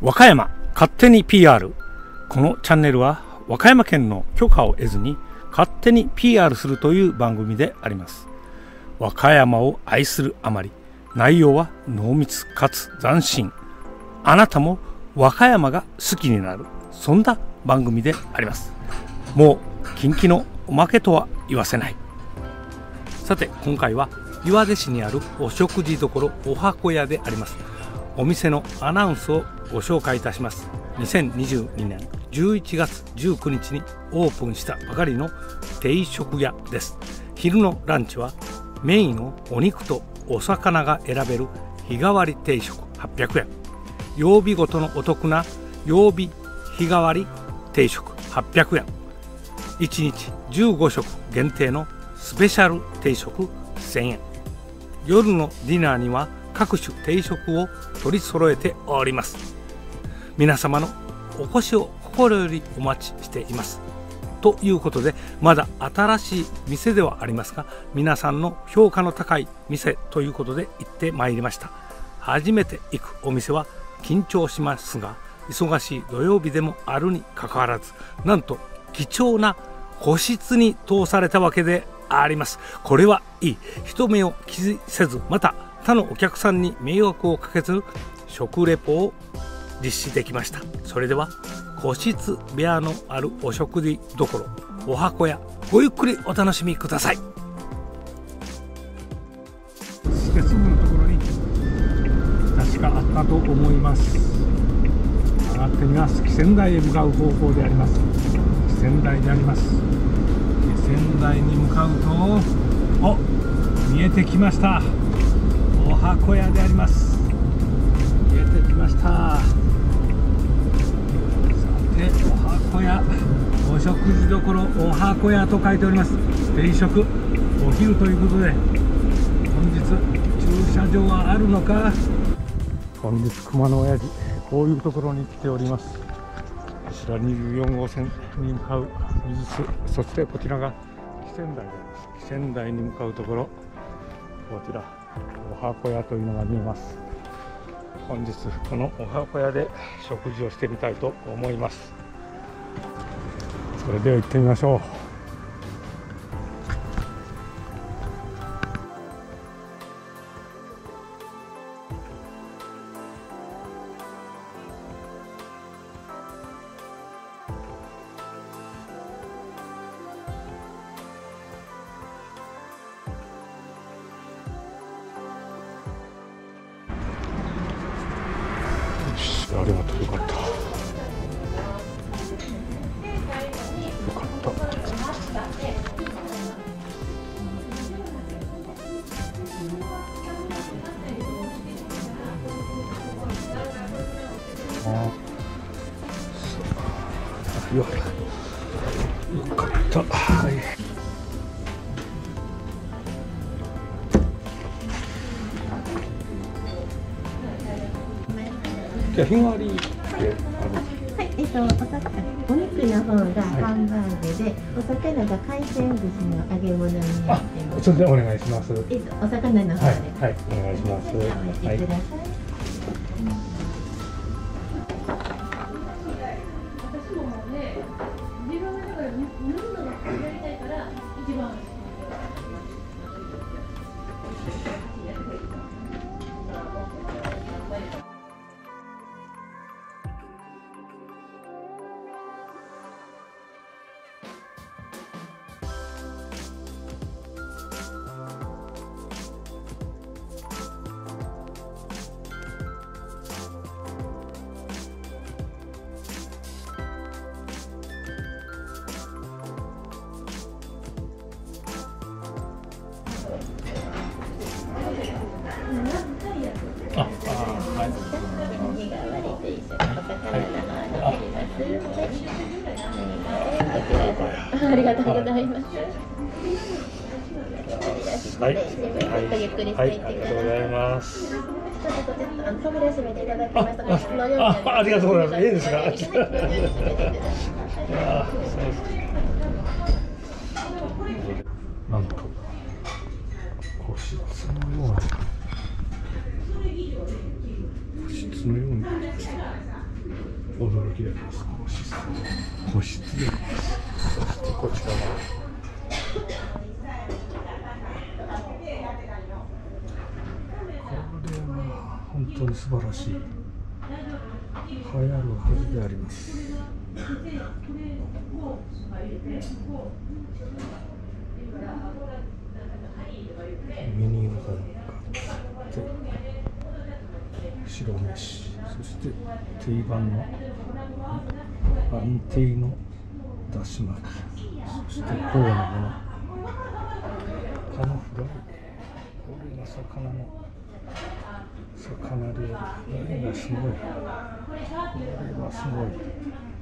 和歌山勝手に PR。 このチャンネルは和歌山県の許可を得ずに勝手に PR するという番組であります。和歌山を愛するあまり内容は濃密かつ斬新。あなたも和歌山が好きになる、そんな番組であります。もう近畿のおまけとは言わせない。さて今回は岩出市にあるお食事処おはこ屋であります。お店のアナウンスをご紹介いたします。2022年11月19日にオープンしたばかりの定食屋です。昼のランチはメインをお肉とお魚が選べる日替わり定食800円、曜日ごとのお得な曜日日替わり定食800円、1日15食限定のスペシャル定食1000円、夜のディナーには各種定食を取り揃えております。皆様のお越しを心よりお待ちしています。ということで、まだ新しい店ではありますが、皆さんの評価の高い店ということで行ってまいりました。初めて行くお店は緊張しますが、忙しい土曜日でもあるにかかわらず、なんと貴重な個室に通されたわけであります。これはいい。人目を気にせず、また他のお客さんに迷惑をかけず食レポを実施できました。それでは個室部屋のあるお食事処おはこ屋、ごゆっくりお楽しみください。すぐのところに確かあったと思います。上がってみます。仙台へ向かう方向であります。仙台であります。仙台に向かうと、お、見えてきました。おはこ屋であります。見えてきました。さて、おはこ屋、お食事処おはこ屋と書いております。定食お昼ということで、本日駐車場はあるのか。本日熊野親父、こういうところに来ております。こちら24号線に向かう水津、そしてこちらが木仙台であります。木仙台に向かうところ、こちらおはこ屋というのが見えます。本日このおはこ屋で食事をしてみたいと思います。それでは行ってみましょう。ありがとう、よかった。よかった。よかった。はい。じゃあ日替わりってある？ はい、お肉の方がハンバーグで、お魚が海鮮寿司の揚げ物になってます。 それでお願いします。 お魚の方で。 はい、お願いします。 お召しください。 私ももうね、自分がだから塗るのがやりたいから一番。 はい。 日替わりと一緒にお魚の方になります。ありがとうございます。 はい。 ごゆっくりしていってください。 ありがとうございます。 ちょっと扉閉めていただきましたが、そのようにありがとうございます。いいですか。なんと個室のような個室のように驚きです。個室で、そしてこちらはこれは本当に素晴らしい、流行るはずであります。ミニールがあって白飯、そして定番の安定のだし巻き、そしてコーンのもの、このフライ、これが魚料理、これがすごい、これはすごい。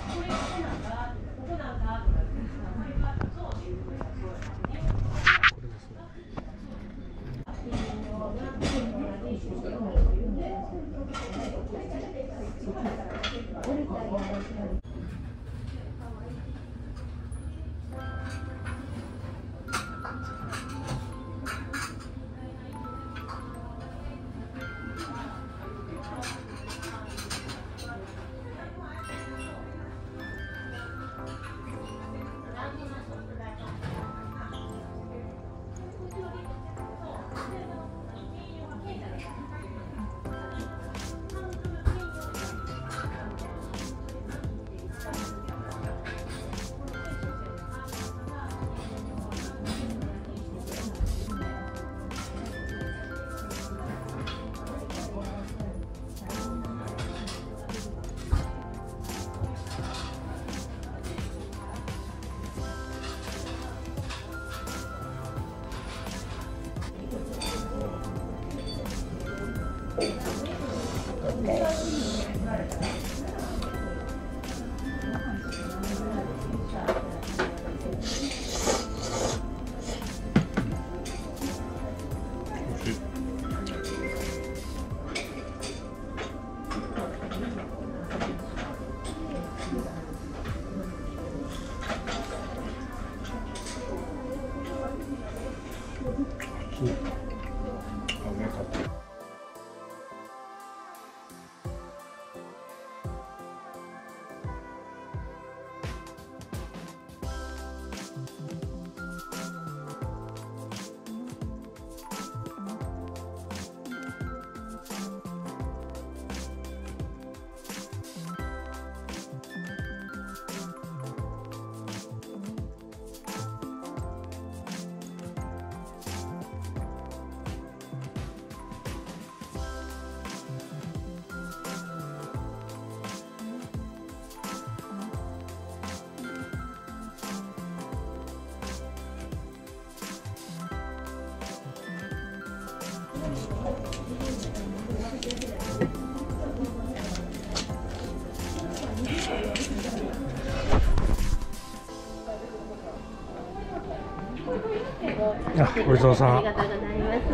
ごちそうさん。ありがとうございます。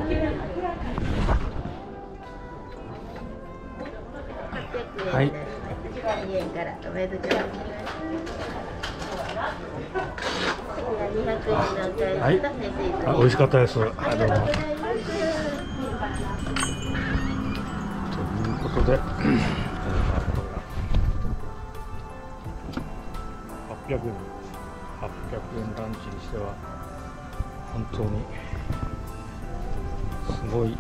はい。2円からおめでとうございます。200円のお返しとはい。あ、美味しかったです。どうも。ということで、800円ランチにしては本当にすごい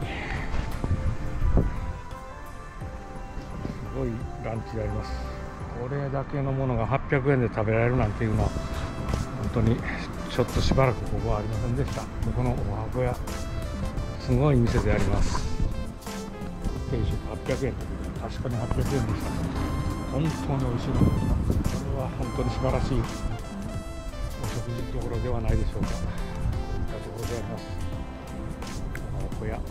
ランチであります。これだけのものが800円で食べられるなんていうのは本当にちょっとしばらくここはありませんでした。このおはこ屋すごい店であります。定食800円という確かに800円でした。本当に美味しいものでした。これは本当に素晴らしいお食事どころではないでしょうか。といったところであります。おはこ屋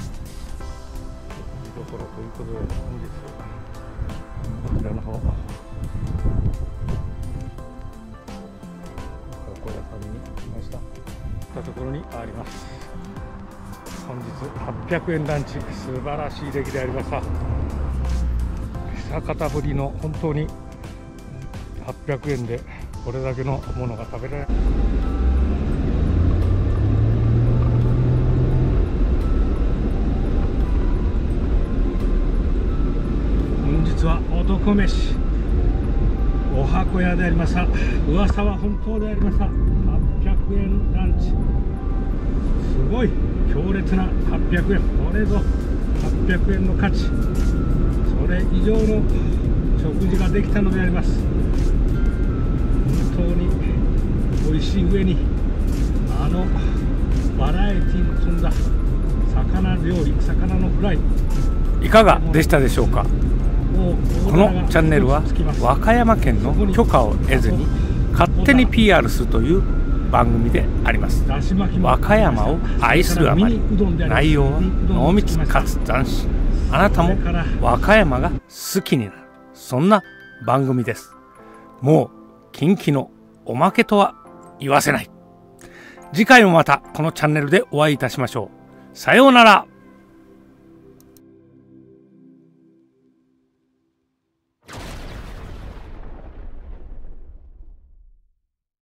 見どころということで本日こちらの方、おはこ屋さんに来ました。といったところにあります。本日800円ランチ、素晴らしい出来でありました。久方ぶりの本当に800円でこれだけのものが食べられる。本日は男飯お箱屋でありました。噂は本当でありました。800円ランチ、すごい強烈な800円。これぞ800円の価値、それ以上の食事ができたのであります。本当に美味しい上に、バラエティに富んだ魚料理、魚のフライ、いかがでしたでしょうか。このチャンネルは和歌山県の許可を得ずに勝手に PR するという番組であります。和歌山を愛するあまり、内容は濃密かつ斬新。あなたも和歌山が好きになる、そんな番組です。もう近畿のおまけとは言わせない。次回もまたこのチャンネルでお会いいたしましょう。さようなら。